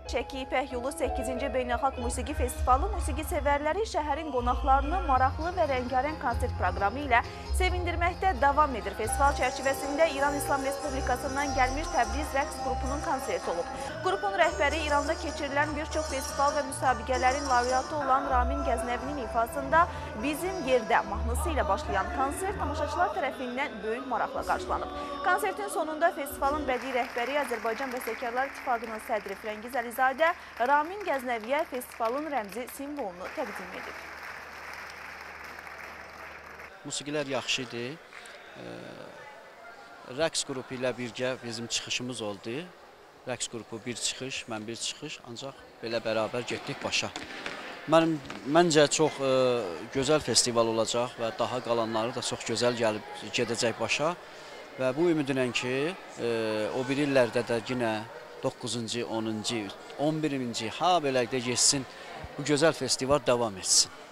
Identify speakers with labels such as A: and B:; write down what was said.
A: Şəki İpək Yolu 8-ci Beynəlxalq Musiqi Festivalı musiqi sevərləri şəhərin qonaqlarını maraqlı və rəngarəng konsert proqramı ilə sevindirməkdə davam edir. Festival çərçivəsində İran İslam Respublikasından gəlmiş Təbriz rəqs qrupunun konserti olub. Qrupun rəhbəri İranda keçirilən bir çox festival və müsabiqələrin laureatı olan Ramin Gəznəvinin ifasında Bizim Yerdə mahnısı ilə başlayan konsert tamaşaçılar tərəfindən böyük maraqla qarşılanıb. Konsertin sonunda festivalın bədii rəhbəri Azərbaycan Bəstəkarlar İttifaqının sədri Firəngiz Əlizadə Ramin Gəznəviyə festivalın rəmzi simvolunu təqdim edib.
B: Musiqilər yaxşı idi. Rəqs qrupu ilə birgə bizim çıxışımız oldu. Rəqs qrupu bir çıxış, mən bir çıxış, ancaq belə bərabər getdik başa. Məncə çox gözəl festival olacaq və daha qalanları da çox gözəl gedəcək başa. Və bu ümidlə ki, o bir illərdə də yenə 9-cu, 10-cu, 11-ci, ha belə də geçsin, bu gözəl festival davam etsin.